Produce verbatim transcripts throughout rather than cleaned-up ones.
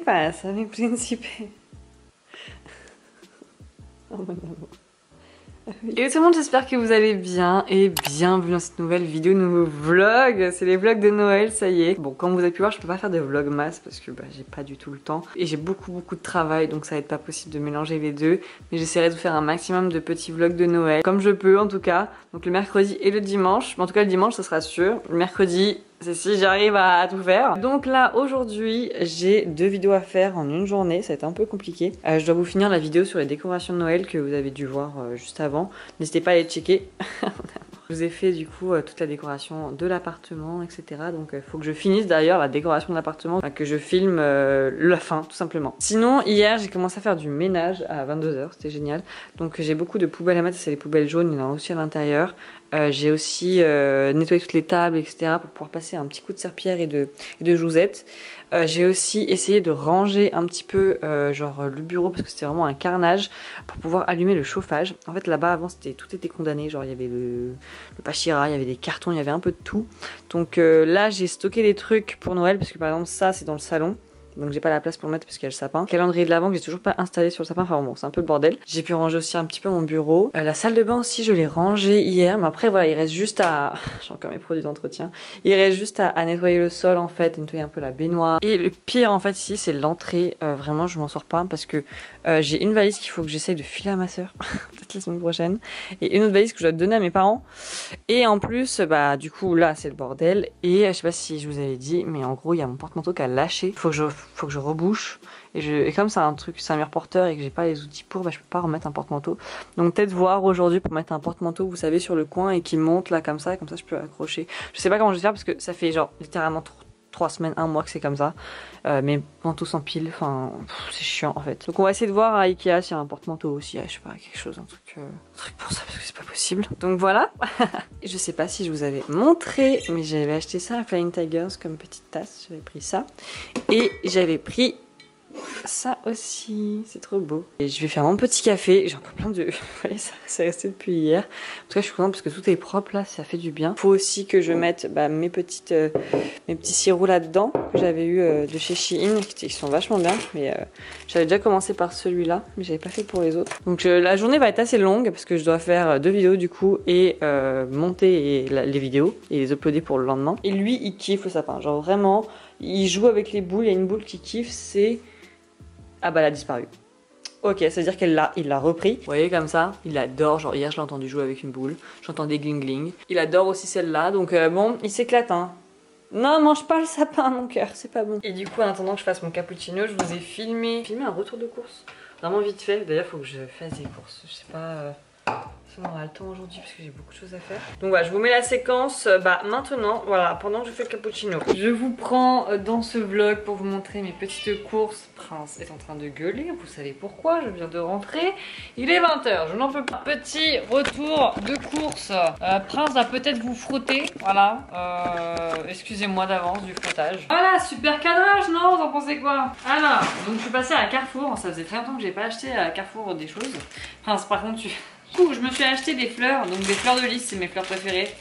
pasa, mi principe? Oh mon amour. Et tout le monde, j'espère que vous allez bien et bienvenue dans cette nouvelle vidéo, nouveau vlog. C'est les vlogs de Noël, ça y est. Bon, comme vous avez pu voir, je peux pas faire de vlog masse parce que bah, j'ai pas du tout le temps. Et j'ai beaucoup beaucoup de travail, donc ça va être pas possible de mélanger les deux. Mais j'essaierai de vous faire un maximum de petits vlogs de Noël, comme je peux en tout cas. Donc le mercredi et le dimanche. Mais en tout cas le dimanche, ça sera sûr. Le mercredi, c'est si j'arrive à, à tout faire. Donc là, aujourd'hui, j'ai deux vidéos à faire en une journée. Ça va être un peu compliqué. Euh, je dois vous finir la vidéo sur les décorations de Noël que vous avez dû voir euh, juste avant. N'hésitez pas à aller checker. Je vous ai fait du coup euh, toute la décoration de l'appartement, et cetera. Donc il euh, faut que je finisse d'ailleurs la décoration de l'appartement, enfin, que je filme euh, la fin tout simplement. Sinon, hier, j'ai commencé à faire du ménage à vingt-deux heures. C'était génial. Donc j'ai beaucoup de poubelles à mettre. C'est les poubelles jaunes, il y en a aussi à l'intérieur. Euh, j'ai aussi euh, nettoyé toutes les tables, et cetera pour pouvoir passer un petit coup de serpillière et de, et de jousette. Euh, j'ai aussi essayé de ranger un petit peu euh, genre le bureau parce que c'était vraiment un carnage pour pouvoir allumer le chauffage. En fait là-bas avant c'était tout était condamné, genre il y avait le, le pachira, il y avait des cartons, il y avait un peu de tout. Donc euh, là j'ai stocké des trucs pour Noël parce que par exemple ça c'est dans le salon. Donc j'ai pas la place pour le mettre parce qu'il y a le sapin. Calendrier de l'avant que j'ai toujours pas installé sur le sapin. Enfin bon, c'est un peu le bordel. J'ai pu ranger aussi un petit peu mon bureau. Euh, la salle de bain aussi, je l'ai rangée hier. Mais après voilà, il reste juste à... J'ai encore mes produits d'entretien. Il reste juste à, à nettoyer le sol en fait, nettoyer un peu la baignoire. Et le pire en fait ici, c'est l'entrée. Euh, vraiment, je m'en sors pas parce que euh, j'ai une valise qu'il faut que j'essaye de filer à ma soeur. Peut-être la semaine prochaine. Et une autre valise que je dois donner à mes parents. Et en plus, bah du coup là, c'est le bordel. Et je sais pas si je vous avais dit, mais en gros, il y a mon porte-manteau qui a lâché. Faut que je... faut que je rebouche et, je, et comme c'est un truc, c'est un mur porteur et que j'ai pas les outils pour, bah je peux pas remettre un porte-manteau. Donc peut-être voir aujourd'hui pour mettre un porte-manteau, vous savez, sur le coin et qui monte là comme ça, et comme ça je peux accrocher. Je sais pas comment je vais faire parce que ça fait genre littéralement trois semaines, un mois que c'est comme ça. Euh, mes manteaux s'empilent, enfin c'est chiant en fait. Donc on va essayer de voir à Ikea s'il y a un porte-manteau aussi, je sais pas, quelque chose, un truc, euh, un truc pour ça parce que c'est pas possible. Donc voilà. Je sais pas si je vous avais montré, mais j'avais acheté ça à Flying Tigers comme petite tasse, j'avais pris ça. Et j'avais pris ça aussi, c'est trop beau. Et je vais faire mon petit café, j'ai encore plein de... Vous voyez, ça c'est resté depuis hier. En tout cas je suis contente parce que tout est propre là, ça fait du bien. Faut aussi que je mette bah, mes, petites, euh, mes petits sirops là-dedans que j'avais eu euh, de chez Shein, qui sont vachement bien. Mais euh, j'avais déjà commencé par celui-là, mais j'avais pas fait pour les autres. Donc euh, la journée va être assez longue parce que je dois faire deux vidéos du coup et euh, monter et, la, les vidéos et les uploader pour le lendemain. Et lui il kiffe le sapin, genre vraiment, il joue avec les boules, il y a une boule qui kiffe, c'est... Ah bah elle a disparu. Ok, c'est-à-dire qu'il l'a il l'a repris. Vous voyez comme ça, il adore. Genre hier je l'ai entendu jouer avec une boule. J'entendais gling gling. Il adore aussi celle-là. Donc euh, bon, il s'éclate hein. Non, mange pas le sapin mon cœur, c'est pas bon. Et du coup en attendant que je fasse mon cappuccino, je vous ai filmé filmé un retour de course. Vraiment vite fait. D'ailleurs faut que je fasse des courses. Je sais pas... Euh... si on aura le temps aujourd'hui parce que j'ai beaucoup de choses à faire. Donc voilà, je vous mets la séquence bah maintenant, voilà, pendant que je fais le cappuccino. Je vous prends dans ce vlog pour vous montrer mes petites courses. Prince est en train de gueuler, vous savez pourquoi, je viens de rentrer. Il est vingt heures, je n'en peux pas. Petit retour de course. Euh, Prince va peut-être vous frotter, voilà. Euh, Excusez-moi d'avance du frottage. Voilà, super cadrage, non? Vous en pensez quoi? Alors, donc je suis passée à Carrefour, ça faisait très longtemps que j'ai pas acheté à Carrefour des choses. Prince, par contre, tu... Du coup, je me suis acheté des fleurs, donc des fleurs de lys, c'est mes fleurs préférées.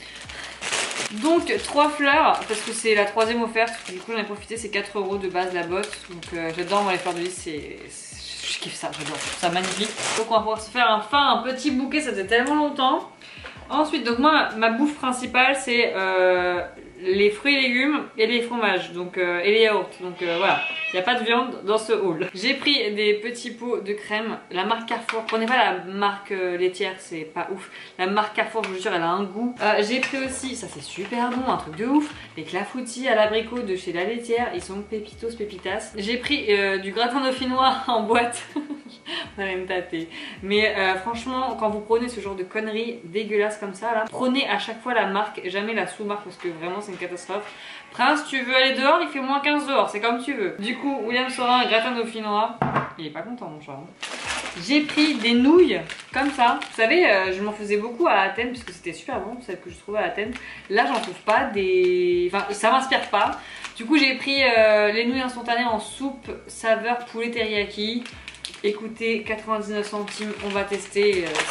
Donc trois fleurs, parce que c'est la troisième offerte, du coup j'en ai profité, c'est quatre euros de base la botte. Donc euh, j'adore moi les fleurs de lys, c'est... je kiffe ça, j'adore, je trouve ça magnifique. Donc on va pouvoir se faire enfin un petit bouquet, ça faisait tellement longtemps. Ensuite, donc moi, ma bouffe principale, c'est euh, les fruits et légumes et les fromages, donc, euh, et les yaourts. Donc euh, voilà, il n'y a pas de viande dans ce haul. J'ai pris des petits pots de crème, la marque Carrefour. Prenez pas la marque euh, laitière, c'est pas ouf. La marque Carrefour, je vous jure, elle a un goût. Euh, J'ai pris aussi, ça c'est super bon, un truc de ouf, les clafoutis à l'abricot de chez la laitière. Ils sont pépitos, pépitas. J'ai pris euh, du gratin dauphinois en boîte. Vous allez me tâter. Mais euh, franchement, quand vous prenez ce genre de conneries dégueulasses comme ça, là, prenez à chaque fois la marque, jamais la sous-marque parce que vraiment c'est une catastrophe. Prince, tu veux aller dehors? Il fait moins quinze dehors, c'est comme tu veux. Du coup, William Sorin, gratin dauphinois. Il est pas content, mon chat. J'ai pris des nouilles comme ça. Vous savez, euh, je m'en faisais beaucoup à Athènes parce que c'était super bon, celle que je trouvais à Athènes. Là, j'en trouve pas des... Enfin, ça m'inspire pas. Du coup, j'ai pris euh, les nouilles instantanées en soupe saveur poulet teriyaki. Écoutez, quatre-vingt-dix-neuf centimes, on va tester. Euh,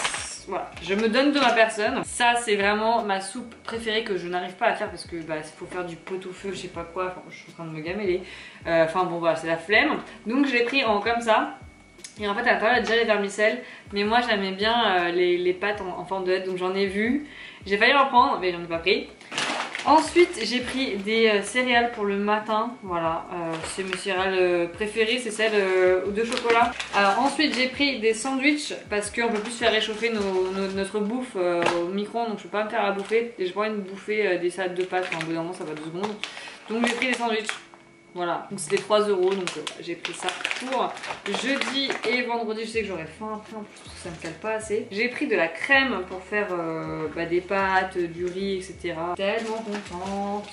Voilà, je me donne de ma personne. Ça c'est vraiment ma soupe préférée que je n'arrive pas à faire parce que bah il faut faire du pot-au-feu, je sais pas quoi, enfin, je suis en train de me gameler. Euh, enfin bon voilà, c'est la flemme. Donc je l'ai pris en comme ça. Et en fait à l'intérieur il y a déjà les vermicelles. Mais moi j'aimais bien euh, les, les pâtes en, en forme de lettre, donc j'en ai vu. J'ai failli en prendre mais j'en ai pas pris. Ensuite j'ai pris des euh, céréales pour le matin, voilà, euh, c'est mes céréales euh, préférées, c'est celles euh, de chocolat. Alors ensuite j'ai pris des sandwichs parce qu'on peut plus faire réchauffer nos, nos, notre bouffe euh, au micro-ondes, donc je peux pas me faire à bouffer. Et j'ai pas envie de bouffer euh, des salades de pâtes, enfin, au bout d'un moment ça va deux secondes. Donc j'ai pris des sandwichs. Voilà, donc c'était trois euros, donc euh, j'ai pris ça pour jeudi et vendredi. Je sais que j'aurai faim après en plus parce que ça me cale pas assez. J'ai pris de la crème pour faire euh, bah, des pâtes, du riz, et cetera. Tellement contente.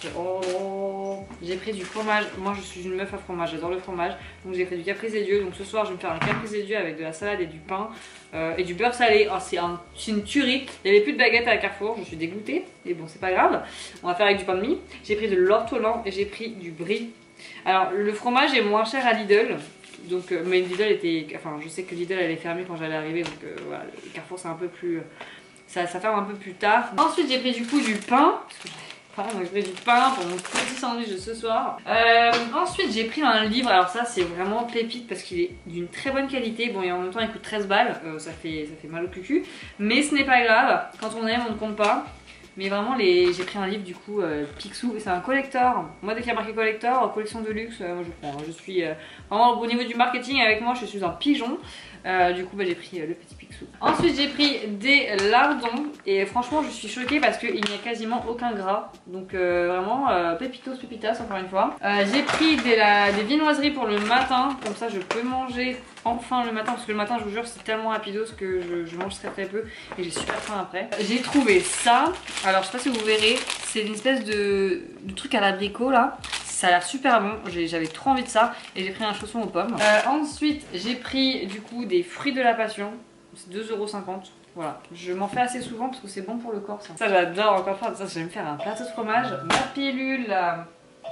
Oh. J'ai pris du fromage. Moi je suis une meuf à fromage, j'adore le fromage. Donc j'ai pris du caprice et Dieu. Donc ce soir je vais me faire un caprice et Dieu avec de la salade et du pain euh, et du beurre salé. Oh, c'est un, une tuerie. Il n'y avait plus de baguettes à Carrefour, je suis dégoûtée. Mais bon, c'est pas grave. On va faire avec du pain de mie. J'ai pris de l'ortolan et j'ai pris du brie. Alors le fromage est moins cher à Lidl, donc, euh, mais Lidl était, enfin je sais que Lidl elle est fermée quand j'allais arriver, donc euh, voilà, le Carrefour c'est un peu plus, ça, ça ferme un peu plus tard. Ensuite j'ai pris du coup du pain, parce que j'avais pas, donc j'ai pris du pain pour mon petit sandwich de ce soir. Euh, ensuite j'ai pris un livre, alors ça c'est vraiment pépite parce qu'il est d'une très bonne qualité, bon et en même temps il coûte treize balles, euh, ça, fait, ça fait mal au cucu, mais ce n'est pas grave, quand on aime on ne compte pas. Mais vraiment, les... j'ai pris un livre du coup, euh, Picsou, c'est un collector. Moi, dès qu'il y a marqué collector, collection de luxe, euh, moi je prends. Je suis euh, vraiment au niveau du marketing avec moi, je suis un pigeon. Euh, du coup, bah, j'ai pris euh, le petit Picsou. Ensuite, j'ai pris des lardons. Et franchement, je suis choquée parce qu'il n'y a quasiment aucun gras. Donc, euh, vraiment, euh, pépitos, pépitas, encore une fois. Euh, j'ai pris des, la... des viennoiseries pour le matin. Comme ça, je peux manger enfin le matin. Parce que le matin, je vous jure, c'est tellement rapidos que je, je mange très très peu. Et j'ai super faim après. J'ai trouvé ça. Alors, je sais pas si vous verrez. C'est une espèce de, de truc à l'abricot là. Ça a l'air super bon, j'avais trop envie de ça et j'ai pris un chausson aux pommes. Euh, ensuite j'ai pris du coup des fruits de la passion, c'est deux euros cinquante. Voilà, je m'en fais assez souvent parce que c'est bon pour le corps ça. Ça j'adore encore faire, ça je vais me faire un plateau de fromage, ma pilule là.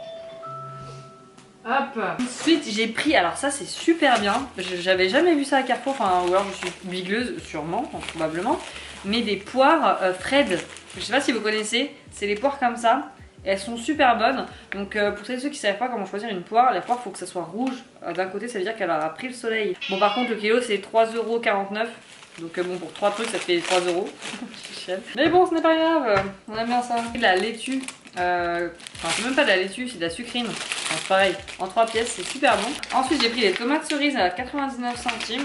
Hop. Ensuite j'ai pris, alors ça c'est super bien, j'avais jamais vu ça à Carrefour, enfin ou alors je suis bigleuse sûrement, probablement. Mais des poires euh, Fred, je sais pas si vous connaissez, c'est les poires comme ça. Et elles sont super bonnes, donc euh, pour celles et ceux qui ne savent pas comment choisir une poire, la poire il faut que ça soit rouge. Euh, D'un côté ça veut dire qu'elle aura pris le soleil. Bon par contre le kilo c'est trois euros quarante-neuf. Donc euh, bon pour trois trucs ça fait trois euros. Mais bon ce n'est pas grave, on aime bien ça. De la laitue, euh, enfin c'est même pas de la laitue, c'est de la sucrine. Enfin, c'est pareil, en trois pièces c'est super bon. Ensuite j'ai pris les tomates cerises à quatre-vingt-dix-neuf centimes.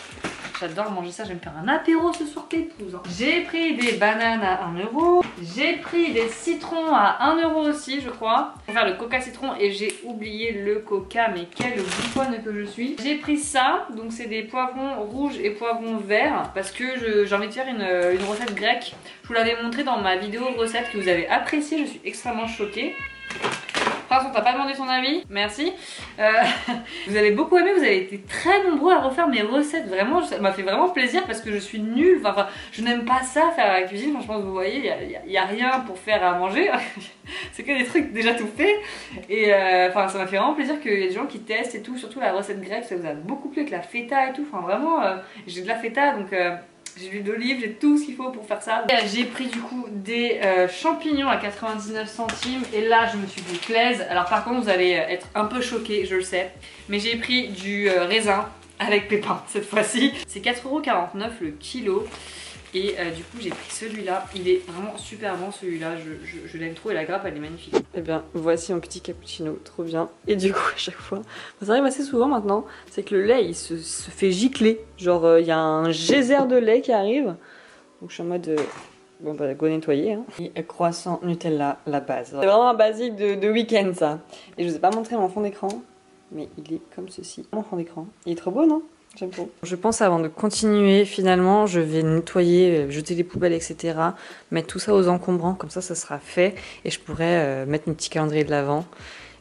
J'adore manger ça, je vais me faire un apéro ce soir pépouze. J'ai pris des bananes à un euro. J'ai pris des citrons à un euro aussi je crois. Pour faire le coca citron et j'ai oublié le coca, mais quelle bouffonne que je suis. J'ai pris ça, donc c'est des poivrons rouges et poivrons verts. Parce que j'ai envie de faire une, une recette grecque. Je vous l'avais montré dans ma vidéo recette que vous avez appréciée, je suis extrêmement choquée. Franchement, t'as pas demandé son avis, merci. Euh, vous avez beaucoup aimé, vous avez été très nombreux à refaire mes recettes. Vraiment, ça m'a fait vraiment plaisir parce que je suis nulle. Enfin, enfin je n'aime pas ça, faire la cuisine. Franchement, vous voyez, il n'y a, a, a rien pour faire à manger. C'est que des trucs déjà tout faits. Et euh, enfin, ça m'a fait vraiment plaisir qu'il y ait des gens qui testent et tout. Surtout la recette grecque, ça vous a beaucoup plu avec la feta et tout. Enfin, vraiment, euh, j'ai de la feta donc. Euh, J'ai l'huile d'olive, j'ai tout ce qu'il faut pour faire ça. J'ai pris du coup des euh, champignons à quatre-vingt-dix-neuf centimes. Et là je me suis dit plaise. Alors par contre vous allez être un peu choqués, je le sais. Mais j'ai pris du euh, raisin avec pépins cette fois-ci. C'est quatre euros quarante-neuf le kilo. Et euh, du coup j'ai pris celui-là. Il est vraiment super bon celui-là. Je, je, je l'aime trop et la grappe elle est magnifique. Et bien voici mon petit cappuccino, trop bien. Et du coup à chaque fois, ça arrive assez souvent maintenant, c'est que le lait il se, se fait gicler. Genre il euh, y a un geyser de lait qui arrive. Donc je suis en mode... Euh... Bon bah go nettoyer hein. Et croissant Nutella, la base. C'est vraiment un basique de, de week-end ça. Et je vous ai pas montré mon fond d'écran, mais il est comme ceci. Mon fond d'écran. Il est trop beau non? J'aime trop. Je pense avant de continuer, finalement, je vais nettoyer, jeter les poubelles, et cetera. Mettre tout ça aux encombrants, comme ça, ça sera fait. Et je pourrais euh, mettre mon petit calendrier de l'avant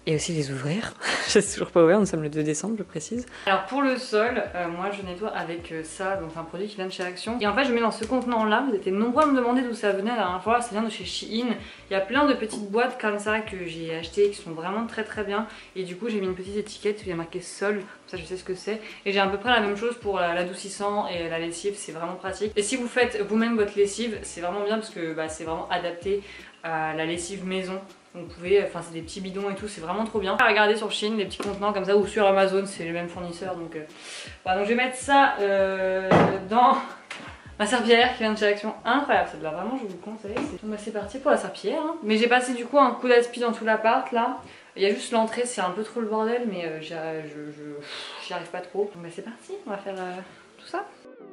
et aussi les ouvrir. Je sais toujours pas ouvert, nous sommes le deux décembre, je précise. Alors pour le sol, euh, moi je nettoie avec euh, ça, donc c'est un produit qui vient de chez Action. Et en fait je mets dans ce contenant là, vous étiez nombreux à me demander d'où ça venait la dernière fois, ça vient de chez Shein. Il y a plein de petites boîtes comme ça que j'ai achetées qui sont vraiment très très bien. Et du coup j'ai mis une petite étiquette où il y a marqué sol, comme ça je sais ce que c'est. Et j'ai à peu près la même chose pour l'adoucissant et la lessive, c'est vraiment pratique. Et si vous faites vous-même votre lessive, c'est vraiment bien parce que bah, c'est vraiment adapté à la lessive maison. Vous pouvez, enfin c'est des petits bidons et tout, c'est vraiment trop bien. Regardez sur Shein, des petits contenants comme ça, ou sur Amazon, c'est les mêmes fournisseurs. Donc, euh... voilà, donc je vais mettre ça euh, dans ma serpillière qui vient de chez Action. Incroyable, celle-là, vraiment je vous le conseille. Donc bah, c'est parti pour la serpillière. Hein. Mais j'ai passé du coup un coup d'aspi dans tout l'appart là. Il y a juste l'entrée, c'est un peu trop le bordel, mais euh, j'y arrive pas trop. Donc bah, c'est parti, on va faire euh, tout ça.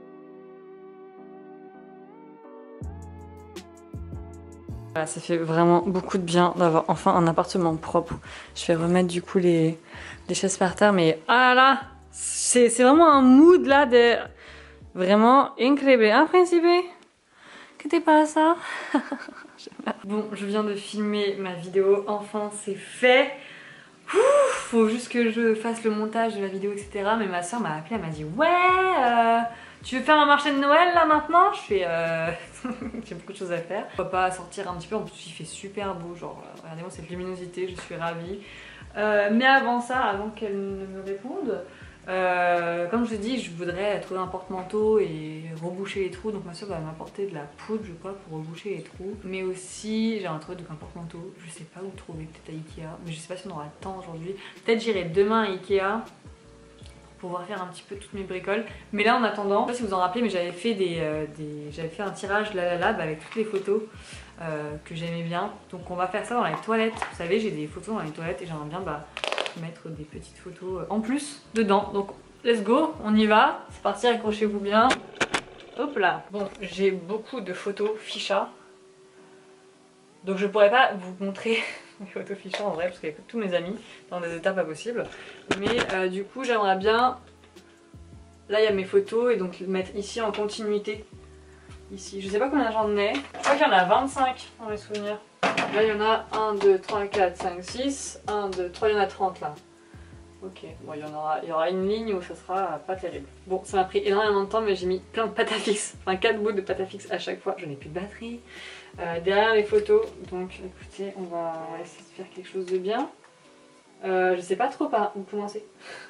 Voilà, ça fait vraiment beaucoup de bien d'avoir enfin un appartement propre. Je vais remettre du coup les, les chaises par terre, mais ah là là, c'est vraiment un mood là de vraiment incroyable. Hein, Principe? Que t'es pas ça? Bon, je viens de filmer ma vidéo, enfin c'est fait. Ouf, faut juste que je fasse le montage de la vidéo, et cetera. Mais ma soeur m'a appelé, elle m'a dit ouais, euh, tu veux faire un marché de Noël là maintenant? Je fais euh... j'ai beaucoup de choses à faire. Pourquoi pas sortir un petit peu, en plus il fait super beau, genre regardez-moi cette luminosité, je suis ravie. Euh, mais avant ça, avant qu'elle ne me réponde, euh, comme je vous dis, je voudrais trouver un porte-manteau et reboucher les trous. Donc ma soeur va m'apporter de la poudre, je crois, pour reboucher les trous. Mais aussi, j'ai un truc de un porte-manteau, je sais pas où trouver, peut-être à Ikea. Mais je sais pas si on aura le temps aujourd'hui. Peut-être j'irai demain à Ikea pour pouvoir faire un petit peu toutes mes bricoles. Mais là en attendant, je sais pas si vous en rappelez, mais j'avais fait des, euh, des j'avais fait un tirage La La Lab avec toutes les photos euh, que j'aimais bien. Donc on va faire ça dans les toilettes. Vous savez, j'ai des photos dans les toilettes et j'aimerais bien bah, mettre des petites photos en plus dedans. Donc let's go, on y va. C'est parti, accrochez-vous bien. Hop là. Bon, j'ai beaucoup de photos ficha. Donc je pourrais pas vous montrer mes photos ficha en vrai parce qu'avec tous mes amis dans des états pas possibles. Mais euh, du coup j'aimerais bien, là il y a mes photos et donc mettre ici en continuité. Ici, je sais pas combien j'en ai. Je crois qu'il y en a vingt-cinq dans mes souvenirs. Là il y en a un, deux, trois, quatre, cinq, six. un, deux, trois, il y en a trente là. Ok, bon il y en aura, il y aura une ligne où ça sera pas terrible. Bon, ça m'a pris énormément de temps mais j'ai mis plein de pâte à fixe. Enfin quatre bouts de pâte à fixe à chaque fois. Je n'ai plus de batterie. Euh, derrière les photos, donc écoutez, on va essayer de faire quelque chose de bien. Euh, je sais pas trop par où commencer.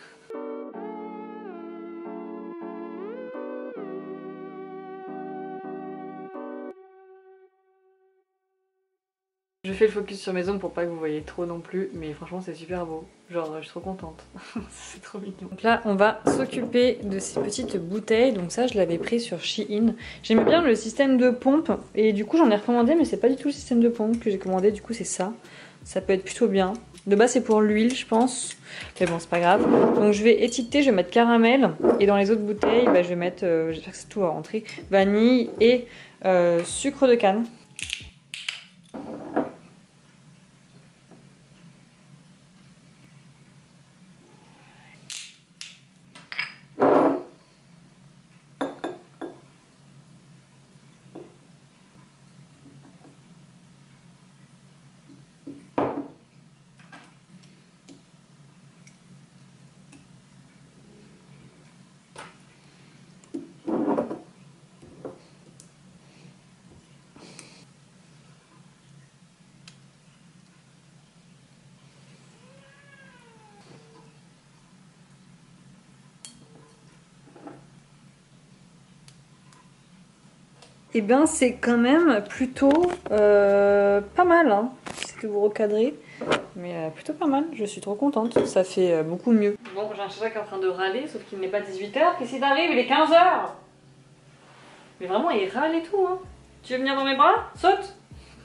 Je fais le focus sur mes ongles pour pas que vous voyez trop non plus, mais franchement c'est super beau. Genre je suis trop contente. C'est trop mignon. Donc là on va s'occuper de ces petites bouteilles. Donc ça je l'avais pris sur Shein. J'aimais bien le système de pompe et du coup j'en ai recommandé, mais c'est pas du tout le système de pompe que j'ai commandé. Du coup c'est ça. Ça peut être plutôt bien. De base c'est pour l'huile je pense, mais bon c'est pas grave. Donc je vais étiqueter, je vais mettre caramel et dans les autres bouteilles bah, je vais mettre, euh, j'espère que c'est tout à rentrer, vanille et euh, sucre de canne. Et ben c'est quand même plutôt euh, pas mal, hein. C'est que vous recadrez, mais euh, plutôt pas mal, je suis trop contente, ça fait euh, beaucoup mieux. Bon, j'ai un chat qui est en train de râler, sauf qu'il n'est pas dix-huit heures, qu'est-ce qui t'arrive? Il est quinze heures. Mais vraiment il râle et tout, hein. Tu veux venir dans mes bras? Saute.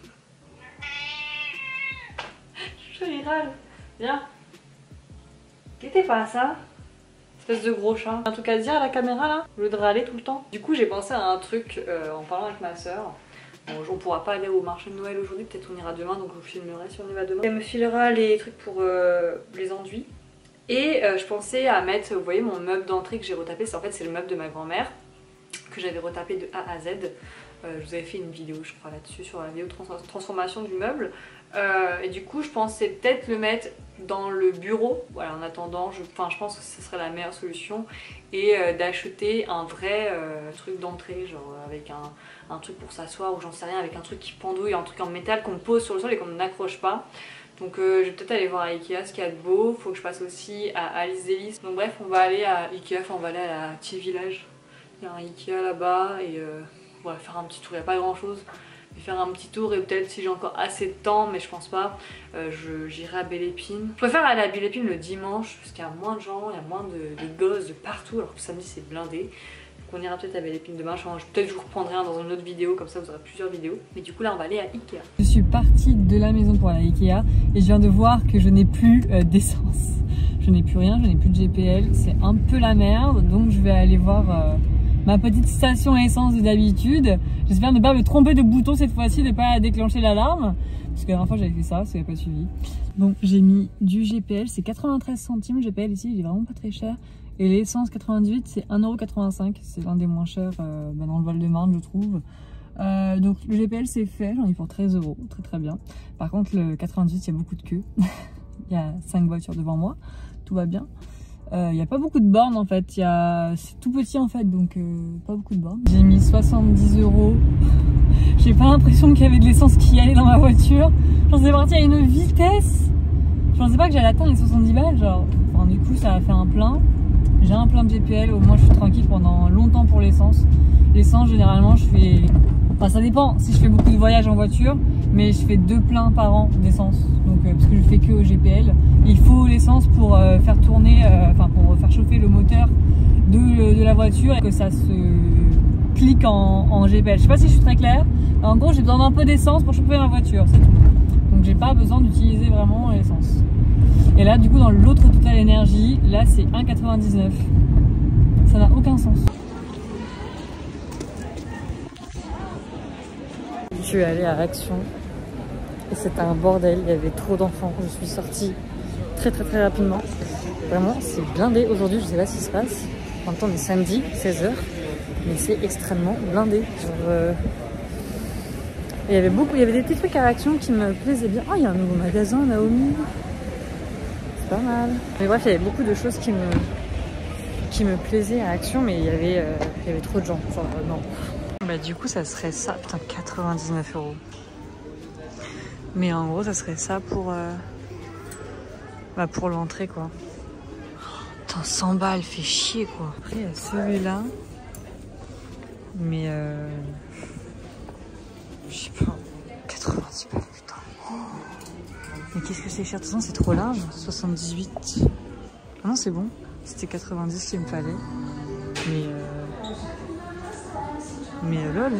Je il râle, viens. Qu'est-ce que t'es pas ça? Espèce de gros chat. Un truc à dire à la caméra là, au lieu de râler tout le temps. Du coup j'ai pensé à un truc euh, en parlant avec ma soeur. Bon, on pourra pas aller au marché de Noël aujourd'hui, peut-être on ira demain, donc je vous filmerai si on y va demain. Elle me filera les trucs pour euh, les enduits. Et euh, je pensais à mettre, vous voyez mon meuble d'entrée que j'ai retapé, en fait c'est le meuble de ma grand-mère que j'avais retapé de A à Z. Euh, je vous avais fait une vidéo je crois là-dessus sur la vidéo de trans transformation du meuble. Euh, et du coup je pensais peut-être le mettre dans le bureau, voilà, en attendant, je, enfin, je pense que ce serait la meilleure solution, et euh, d'acheter un vrai euh, truc d'entrée, genre avec un, un truc pour s'asseoir ou j'en sais rien, avec un truc qui pendouille, un truc en métal qu'on pose sur le sol et qu'on n'accroche pas. Donc euh, je vais peut-être aller voir à Ikea ce qu'il y a de beau. Faut que je passe aussi à Alice Delis. Donc bref, on va aller à Ikea, enfin on va aller à la Petit Village. Il y a un Ikea là-bas et euh, on va faire un petit tour, il n'y a pas grand chose. Je vais faire un petit tour et peut-être si j'ai encore assez de temps, mais je pense pas, euh, j'irai à Belle Épine. Je préfère aller à Belle Épine le dimanche parce qu'il y a moins de gens, il y a moins de, de gosses de partout, alors que le samedi c'est blindé. On ira peut-être à Belle Épine demain, peut-être je vous reprendrai un dans une autre vidéo, comme ça vous aurez plusieurs vidéos. Mais du coup là on va aller à Ikea. Je suis partie de la maison pour aller à Ikea et je viens de voir que je n'ai plus euh, d'essence. Je n'ai plus rien, je n'ai plus de G P L, c'est un peu la merde, donc je vais aller voir euh, ma petite station essence d'habitude. J'espère ne pas me tromper de bouton cette fois-ci, de ne pas déclencher l'alarme. Parce que la dernière fois j'avais fait ça, ça n'avait pas suivi. Bon, j'ai mis du G P L, c'est quatre-vingt-treize centimes le G P L ici, il est vraiment pas très cher. Et l'essence quatre-vingt-dix-huit c'est un euro quatre-vingt-cinq, c'est l'un des moins chers euh, bah dans le Val-de-Marne je trouve. Euh, donc le G P L c'est fait, j'en ai pour treize euros, très très bien. Par contre le quatre-vingt-dix-huit il y a beaucoup de queue, il y a cinq voitures devant moi, tout va bien. Euh, il n'y a pas beaucoup de bornes en fait, c'est tout petit en fait donc euh, pas beaucoup de bornes. J'ai mis soixante-dix euros, j'ai pas l'impression qu'il y avait de l'essence qui allait dans ma voiture. J'en suis partie à une vitesse, je pensais pas que j'allais atteindre les soixante-dix balles genre. Enfin du coup ça a fait un plein. J'ai un plein de G P L, au moins je suis tranquille pendant longtemps pour l'essence. L'essence généralement je fais... Enfin ça dépend si je fais beaucoup de voyages en voiture, mais je fais deux pleins par an d'essence. Donc euh, parce que je fais que au G P L. Il faut l'essence pour euh, faire tourner, euh, enfin pour faire chauffer le moteur de, de la voiture et que ça se clique en, en G P L. Je sais pas si je suis très claire. En gros j'ai besoin d'un peu d'essence pour chauffer ma voiture, c'est tout. Donc j'ai pas besoin d'utiliser vraiment l'essence. Et là du coup dans l'autre Total Energy, là c'est un euro quatre-vingt-dix-neuf. Ça n'a aucun sens. Je suis allée à Action et c'était un bordel, il y avait trop d'enfants. Je suis sortie très très très rapidement. Vraiment c'est blindé aujourd'hui, je sais pas ce qui se passe. En même temps on est samedi, seize heures, mais c'est extrêmement blindé. Genre, euh... il y avait beaucoup, il y avait des petits trucs à Action qui me plaisaient bien. Oh il y a un nouveau magasin Naomi. Pas mal. Mais bref, il y avait beaucoup de choses qui me, qui me plaisaient à Action, mais il y avait, euh, il y avait trop de gens. Genre, euh, non. Bah, du coup, ça serait ça. Putain, quatre-vingt-dix-neuf euros. Mais en gros, ça serait ça pour, euh, bah, pour l'entrée, quoi. Putain, cent balles, fait chier, quoi. Après, il y a celui-là. Mais, euh, je sais pas. quatre-vingt-dix balles, putain. Mais qu'est-ce que c'est cher, de toute façon c'est trop large, soixante-dix-huit. Ah non c'est bon, c'était quatre-vingt-dix qu'il me fallait. Mais euh... Mais euh, lol.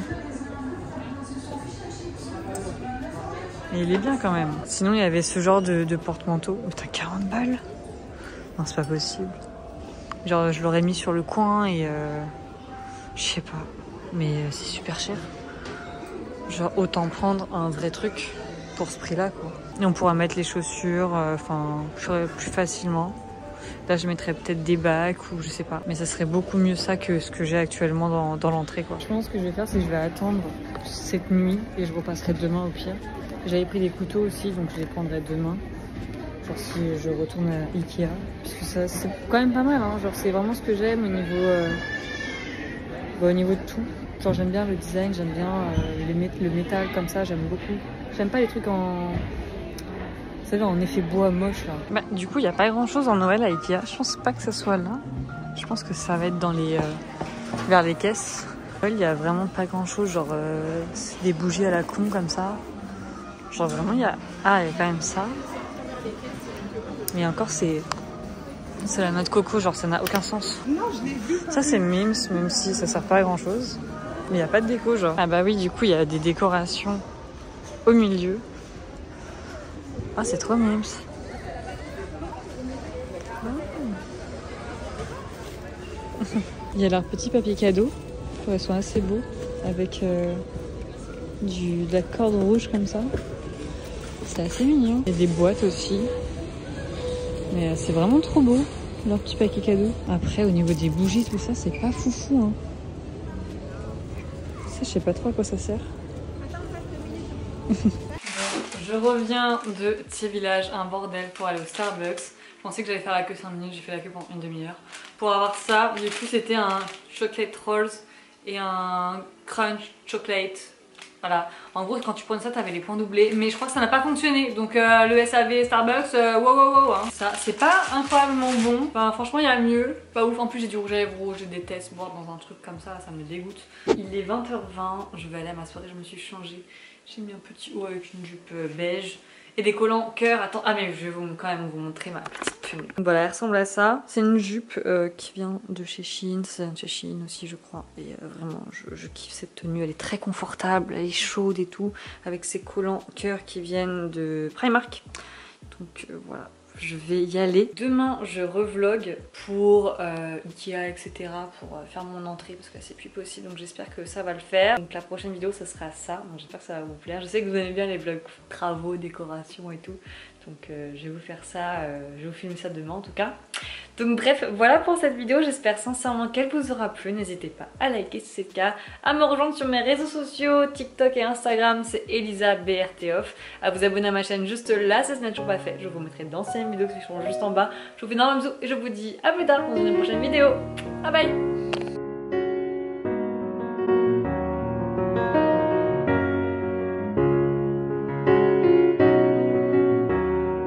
Mais il est bien quand même. Sinon il y avait ce genre de, de porte-manteau. Oh, putain quarante balles. Non c'est pas possible. Genre je l'aurais mis sur le coin et euh... je sais pas. Mais euh, c'est super cher. Genre autant prendre un vrai truc pour ce prix là quoi. Et on pourra mettre les chaussures, enfin, euh, plus facilement. Là, je mettrais peut-être des bacs ou je sais pas. Mais ça serait beaucoup mieux ça que ce que j'ai actuellement dans, dans l'entrée, quoi. Je pense que je vais faire, c'est que je vais attendre cette nuit et je repasserai demain au pire. J'avais pris des couteaux aussi, donc je les prendrai demain. Genre si je retourne à Ikea. Parce que ça, c'est quand même pas mal, hein. Genre, c'est vraiment ce que j'aime au niveau, euh, bah, au niveau de tout. Genre, j'aime bien le design, j'aime bien euh, les mé le métal comme ça, j'aime beaucoup. J'aime pas les trucs en... Vous savez, en effet bois moche là. Bah, du coup, il n'y a pas grand chose en Noël à Ikea. Je pense pas que ça soit là. Je pense que ça va être dans les, euh, vers les caisses. Il n'y a vraiment pas grand chose. Genre, euh, des bougies à la con comme ça. Genre, vraiment, il y a. Ah, il y a quand même ça. Mais encore, c'est. C'est la noix de coco. Genre, ça n'a aucun sens. Ça, c'est Mims, même si ça sert pas à grand chose. Mais il n'y a pas de déco, genre. Ah, bah oui, du coup, il y a des décorations au milieu. Ah, c'est trop Mims. Il y a leur petit papier cadeau. Ils sont assez beaux. Avec euh, du, de la corde rouge comme ça. C'est assez mignon. Il y a des boîtes aussi. Mais euh, c'est vraiment trop beau. Leur petit paquet cadeau. Après, au niveau des bougies, tout ça, c'est pas foufou. Hein. Ça, je sais pas trop à quoi ça sert. Je reviens de Thiers Village, un bordel pour aller au Starbucks. Je pensais que j'allais faire la queue cinq minutes, j'ai fait la queue pendant une demi-heure. Pour avoir ça, du coup c'était un chocolate rolls et un crunch chocolate. Voilà, en gros quand tu prenais ça t'avais les points doublés, mais je crois que ça n'a pas fonctionné. Donc euh, le S A V Starbucks, euh, wow wow wow hein. Ça c'est pas incroyablement bon, enfin franchement il y a mieux. Pas ouf, en plus j'ai du rouge à lèvres rouge, je déteste boire dans un truc comme ça, ça me dégoûte. Il est vingt heures vingt, je vais aller à ma soirée, je me suis changée. J'ai mis un petit haut avec une jupe beige et des collants cœur. Attends, ah mais je vais vous, quand même vous montrer ma petite tenue. Voilà, elle ressemble à ça. C'est une jupe euh, qui vient de chez Shein. C'est de chez Shein aussi, je crois. Et euh, vraiment, je, je kiffe cette tenue. Elle est très confortable, elle est chaude et tout. Avec ses collants cœur qui viennent de Primark. Donc euh, voilà. Je vais y aller. Demain, je revlog pour euh, Ikea, et cetera. Pour euh, faire mon entrée parce que c'est plus possible. Donc j'espère que ça va le faire. Donc la prochaine vidéo, ça sera ça. J'espère que ça va vous plaire. Je sais que vous aimez bien les vlogs travaux, décoration et tout. Donc euh, je vais vous faire ça. Euh, je vais vous filmer ça demain en tout cas. Donc bref, voilà pour cette vidéo. J'espère sincèrement qu'elle vous aura plu. N'hésitez pas à liker si c'est le cas. À me rejoindre sur mes réseaux sociaux. TikTok et Instagram, c'est Elisa B R T Off. À vous abonner à ma chaîne juste là, ça ce n'est toujours pas fait. Je vous mettrai d'anciennes vidéos qui sont juste en bas. Je vous fais d'énormes bisous et je vous dis à plus tard dans une prochaine vidéo. Bye bye.